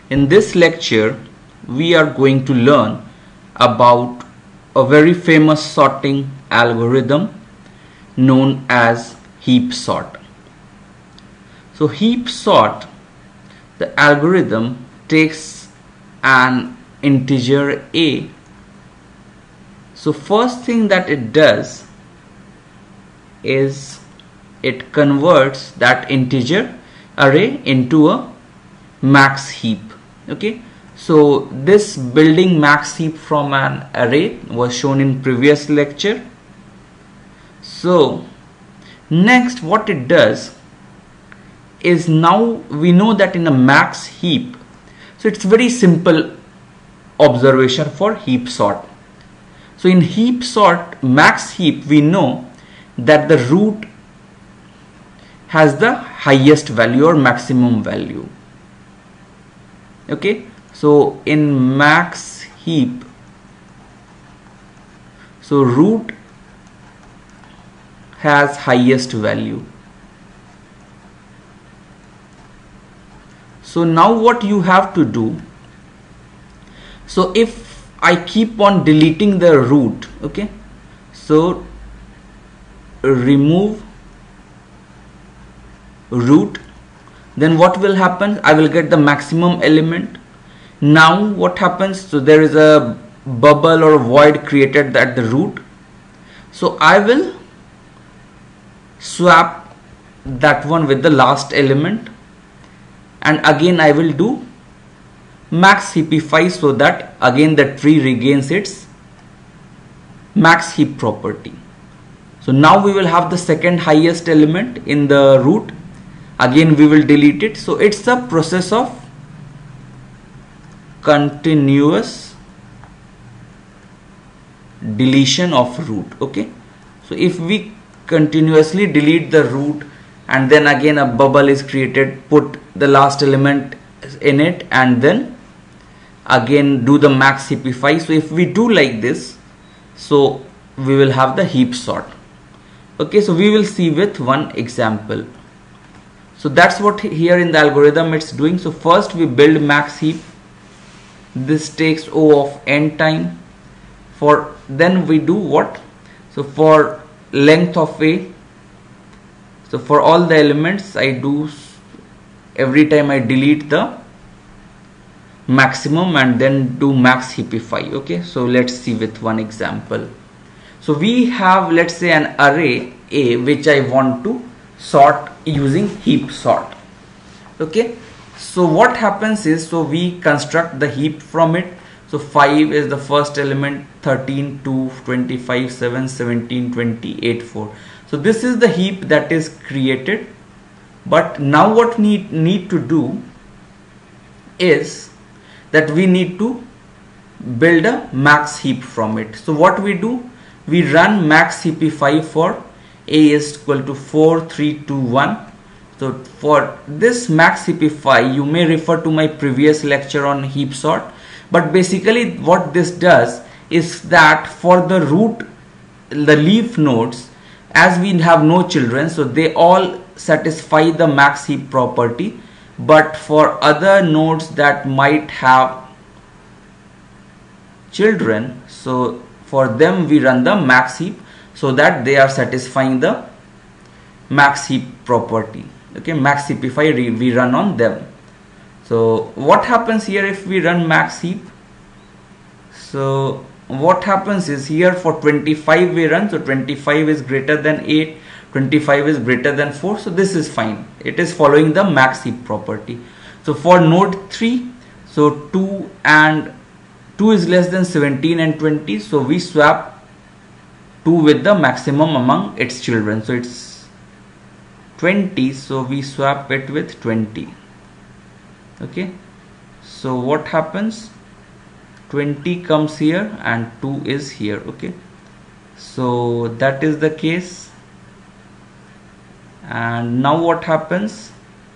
In this lecture, we are going to learn about a very famous sorting algorithm known as heap sort. So heap sort, the algorithm takes an integer a. So first thing that it does is it converts that integer array into a max heap. Okay, so this building max heap from an array was shown in previous lecture. So next what it does is, now we know that in a max heap, so it's very simple observation for heap sort. So in heap sort max heap, we know that the root has the highest value or maximum value. Okay, so in max heap, so root has highest value. So now what you have to do, so if I keep on deleting the root, okay, so remove root, then what will happen? I will get the maximum element. Now what happens? So there is a bubble or void created at the root. So I will swap that one with the last element, and again I will do max heapify, so that again the tree regains its max heap property. So now we will have the second highest element in the root. Again we will delete it. So it's a process of continuous deletion of root. Okay, so if we continuously delete the root and then again a bubble is created, put the last element in it and then again do the max heapify. So if we do like this, so we will have the heap sort. Okay, so we will see with one example. So that's what here in the algorithm it's doing. So first we build max heap. This takes O of n time. For then we do what? So for length of a, so for all the elements I do, every time I delete the maximum and then do max heapify. Okay, so let's see with one example. So we have, let's say, an array A which I want to sort using heap sort. Okay, so what happens is, so we construct the heap from it. So 5 is the first element, 13, 2, 25, 7, 17, 20, 8, 4. So this is the heap that is created. But now what need to do is that we need to build a max heap from it. So what we do, we run max heapify for a is equal to 4, 3, 2, 1. So for this max heapify, you may refer to my previous lecture on heap sort. But basically what this does is that for the root, the leaf nodes, as we have no children, so they all satisfy the max heap property. But for other nodes that might have children, so for them we run the max heap, so that they are satisfying the max heap property. Okay, max heapify we run on them. So what happens here if we run max heap? So what happens is, here for 25 we run, so 25 is greater than 8, 25 is greater than 4, so this is fine. It is following the max heap property. So for node 3, so 2 is less than 17 and 20, so we swap 2 with the maximum among its children. So it's 20, so we swap it with 20. Okay, so what happens? 20 comes here and 2 is here. Okay, so that is the case. And now what happens?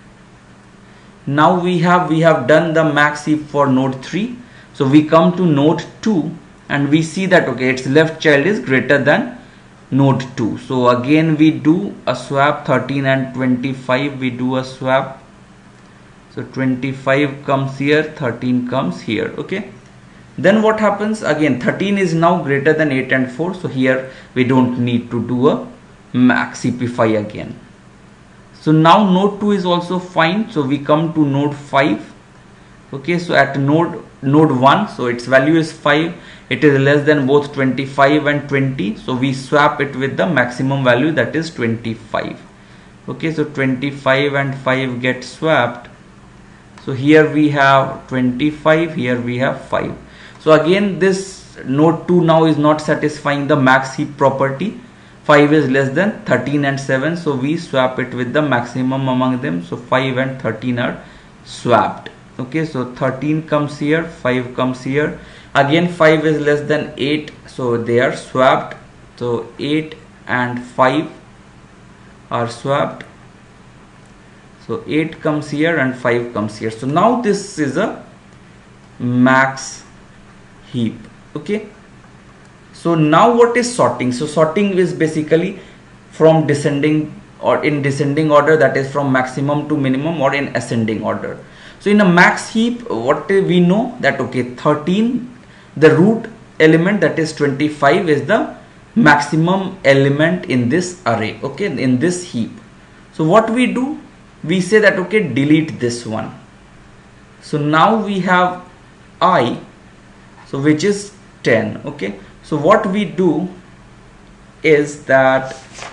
Now we have done the max heap for node 3. So we come to node 2 and we see that, okay, its left child is greater than node 2. So again we do a swap, 13 and 25 we do a swap. So So 25 comes here, 13 comes here. Okay. Then what happens? Again 13 is now greater than 8 and 4. So here we don't need to do a max CP5 again. So now node 2 is also fine. So we come to node 5. Okay. So at node 1, so its value is 5. It is less than both 25 and 20. So we swap it with the maximum value, that is 25. Okay. So 25 and 5 get swapped. So here we have 25, here we have 5. So again this node 2 now is not satisfying the max heap property. 5 is less than 13 and 7. So we swap it with the maximum among them. So 5 and 13 are swapped. Okay, so 13 comes here, 5 comes here. Again 5 is less than 8. So they are swapped. So 8 and 5 are swapped. So 8 comes here and 5 comes here. So now this is a max heap. Okay. So now what is sorting? So sorting is basically from descending or in descending order, that is from maximum to minimum, or in ascending order. So in a max heap, what we know that okay, 13, the root element, that is 25, is the maximum element in this array. Okay, in this heap. So what we do? We say that okay, delete this one. So now we have I, so which is 10. Okay, so what we do is that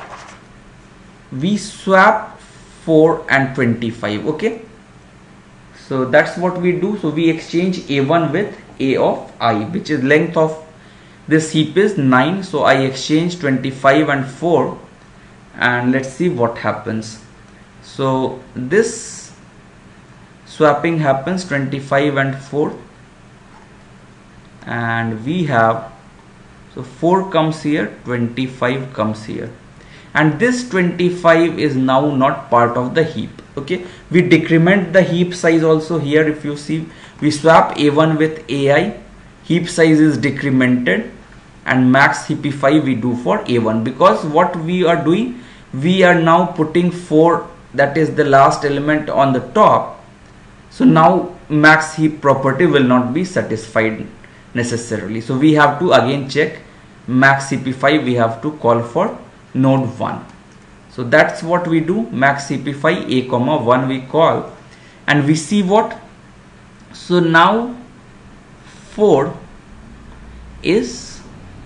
we swap 4 and 25. Okay, so that's what we do. So we exchange a1 with a of I, which is length of this heap is 9. So I exchange 25 and 4, and let's see what happens. So this swapping happens, 25 and 4, and we have, so 4 comes here, 25 comes here, and this 25 is now not part of the heap. Okay, we decrement the heap size also here. If you see, we swap a1 with ai, heap size is decremented, and max CP5 we do for a1, because what we are doing, we are now putting 4, that is the last element, on the top. So now max heap property will not be satisfied necessarily. So we have to again check max CP5, we have to call for node 1. So that's what we do, max CP5 a comma 1 we call, and we see what. So now 4 is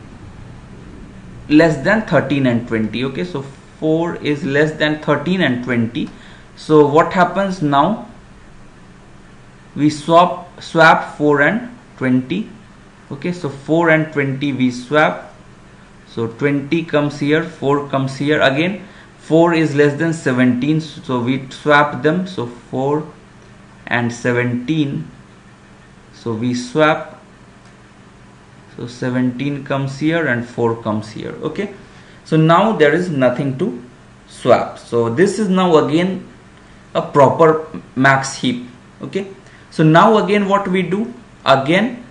less than 13 and 20. Okay, so 4 is less than 13 and 20. So what happens now? We swap 4 and 20. Okay, so 4 and 20 we swap. So 20 comes here, 4 comes here. Again 4 is less than 17, so we swap them. So 4 and 17, so we swap. So 17 comes here and 4 comes here. Okay, so now there is nothing to swap. So this is now again a proper max heap. Okay, so now again what we do, again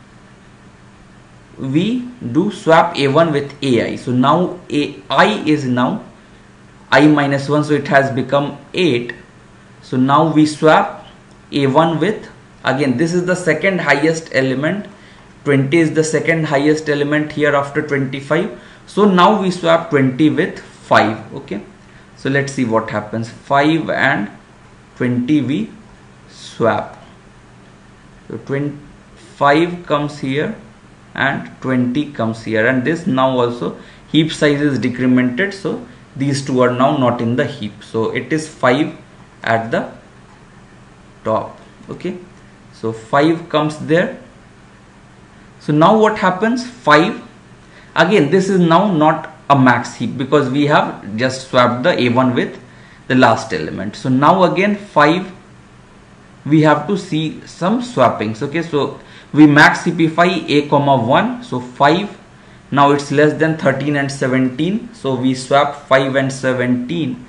we do swap a1 with ai. So now ai is now I minus 1, so it has become 8. So now we swap a1 with, again this is the second highest element, 20 is the second highest element here after 25. So now we swap 20 with 5. Okay, so let's see what happens. 5 and 20 we swap. So 25 comes here and 20 comes here, and this now also heap size is decremented, so these two are now not in the heap. So it is 5 at the top. Okay, so 5 comes there. So now what happens? 5, again this is now not a max heap, because we have just swapped the a1 with the last element. So now again 5, we have to see some swappings. Okay, so we max CP5 a comma 1. So 5, now it's less than 13 and 17, so we swap 5 and 17.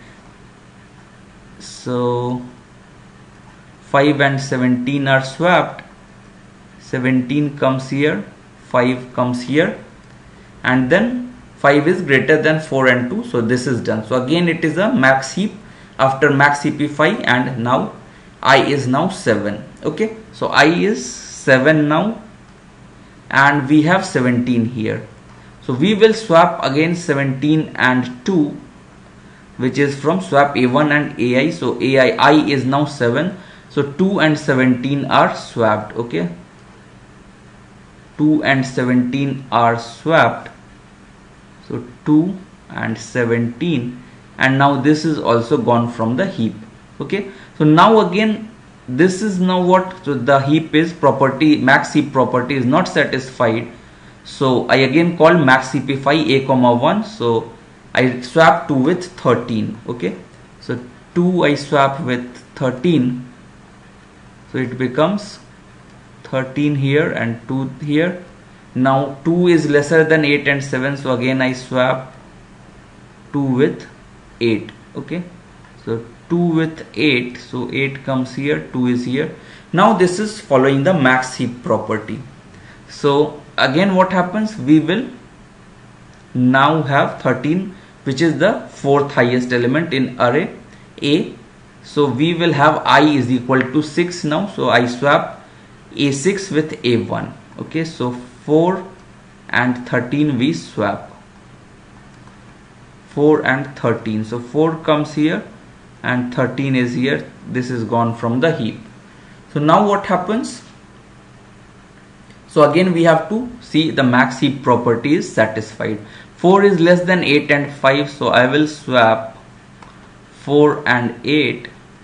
So 5 and 17 are swapped. 17 comes here, 5 comes here, and then 5 is greater than 4 and 2, so this is done. So again it is a max heap after max CP5, and now I is now 7. Okay, so I is 7 now, and we have 17 here. So we will swap again 17 and 2, which is from swap A1 and AI. So I is now 7. So 2 and 17 are swapped. Okay, 2 and 17 are swapped. So 2 and 17, and now this is also gone from the heap. Okay, so now again this is now what, so the heap is property, max heap property is not satisfied. So I again call max heapify a comma 1. So I swap 2 with 13. Okay, so 2 I swap with 13, so it becomes 13 here and 2 here. Now 2 is lesser than 8 and 7, so again I swap 2 with 8. Okay, so 2 with 8, so 8 comes here, 2 is here. Now this is following the max heap property. So again what happens, we will now have 13, which is the fourth highest element in array A. So we will have I is equal to 6 now, so I swap A6 with A1. Okay, so 4 and 13 we swap, 4 and 13, so 4 comes here and 13 is here. This is gone from the heap. So now what happens, so again we have to see the max heap property is satisfied. 4 is less than 8 and 5, so I will swap 4 and 8.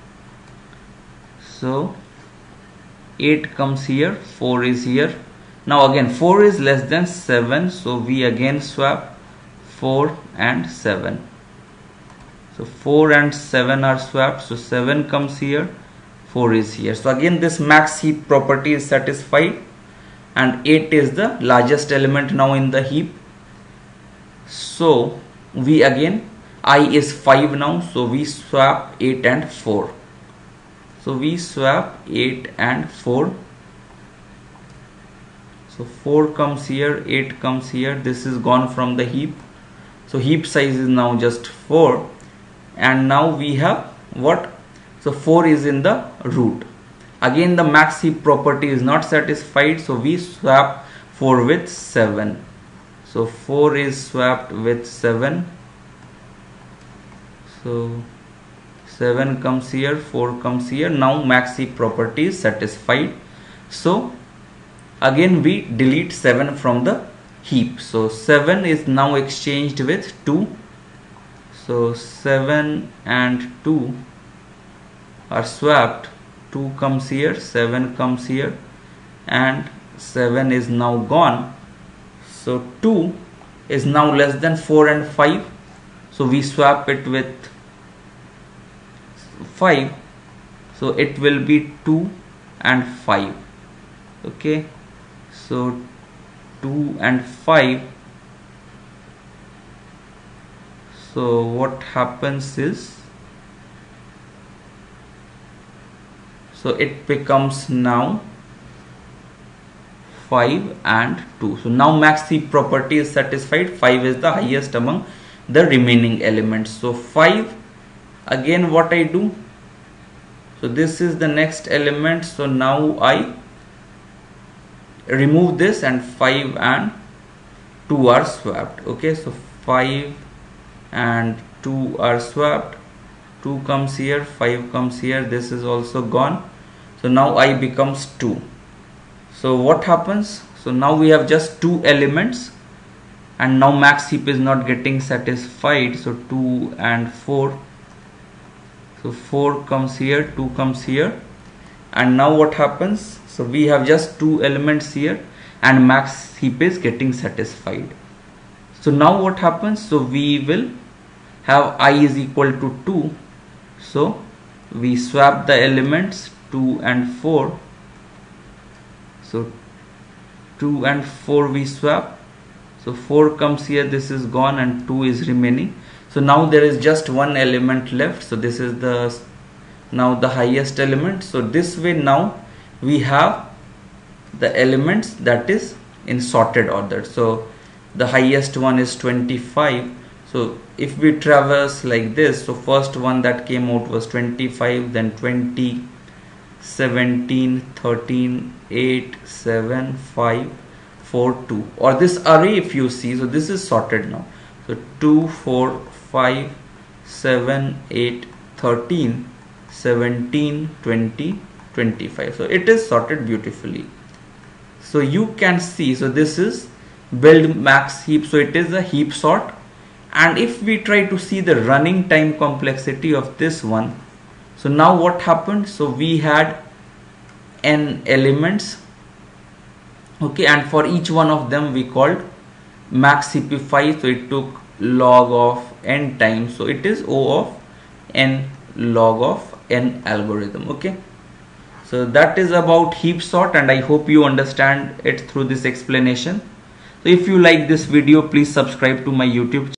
So 8 comes here, 4 is here. Now again 4 is less than 7, so we again swap 4 and 7. So 4 and 7 are swapped, so 7 comes here, 4 is here. So again this max heap property is satisfied, and 8 is the largest element now in the heap. So we again, I is 5 now, so we swap 8 and 4. So we swap 8 and 4. So 4 comes here, 8 comes here. This is gone from the heap. So heap size is now just 4. And now we have what? So 4 is in the root. Again the max heap property is not satisfied, so we swap 4 with 7. So 4 is swapped with 7. So 7 comes here, 4 comes here. Now max heap property is satisfied. So again we delete 7 from the heap. So 7 is now exchanged with 2. So 7 and 2 are swapped. 2 comes here, 7 comes here, and 7 is now gone. So 2 is now less than 4 and 5. So we swap it with 5. So it will be 2 and 5. Okay, so 2 and 5. So what happens is, so it becomes now 5 and 2. So now max heap property is satisfied. 5 is the highest among the remaining elements. So 5, again what I do, so this is the next element. So now I remove this, and 5 and 2 are swapped. Okay, so 5 and 2 are swapped. 2 comes here, 5 comes here. This is also gone. So now I becomes 2. So what happens? So now we have just 2 elements, and now max heap is not getting satisfied. So 2 and 4. So 4 comes here, 2 comes here, and now what happens? So we have just 2 elements here, and max heap is getting satisfied. So now what happens? So we will have I is equal to 2. So we swap the elements 2 and 4. So 2 and 4 we swap. So 4 comes here, this is gone, and 2 is remaining. So now there is just one element left. So this is the now the highest element. So this way now we have the elements that is in sorted order. So the highest one is 25. So if we traverse like this, so first one that came out was 25, then 20, 17, 13, 8, 7, 5, 4, 2, or this array if you see, so this is sorted now. So 2, 4, 5, 7, 8, 13, 17, 20, 25. So it is sorted beautifully. So you can see, so this is build max heap, so it is a heap sort. And if we try to see the running time complexity of this one, so now what happened? So we had n elements, okay, and for each one of them we called max cp5, so it took log of n times, so it is O of n log of n algorithm. Okay, so that is about heap sort, and I hope you understand it through this explanation. So if you like this video, please subscribe to my YouTube channel.